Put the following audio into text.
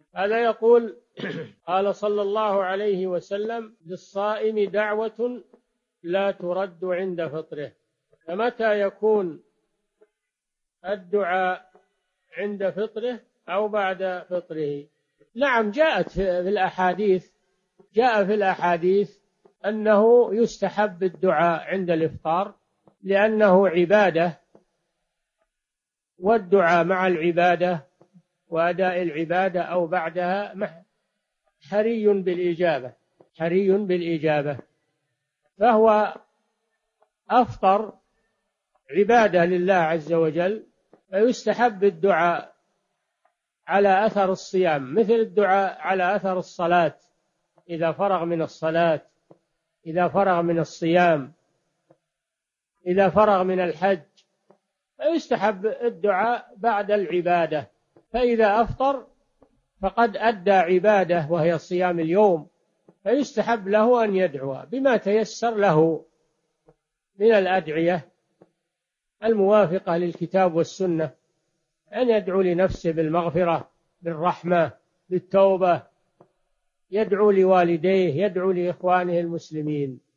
هذا يقول قال صلى الله عليه وسلم: للصائم دعوة لا ترد عند فطره. فمتى يكون الدعاء؟ عند فطره أو بعد فطره؟ نعم، جاء في الأحاديث أنه يستحب الدعاء عند الإفطار لأنه عبادة، والدعاء مع العبادة وأداء العبادة أو بعدها حري بالإجابة. فهو أفطر عبادة لله عز وجل، فيستحب الدعاء على أثر الصيام، مثل الدعاء على أثر الصلاة، إذا فرغ من الصلاة، إذا فرغ من الصيام، إذا فرغ من الحج، فيستحب الدعاء بعد العبادة. فإذا أفطر فقد أدى عبادة وهي صيام اليوم، فيستحب له أن يدعو بما تيسر له من الأدعية الموافقة للكتاب والسنة، أن يدعو لنفسه بالمغفرة، بالرحمة، بالتوبة، يدعو لوالديه، يدعو لإخوانه المسلمين.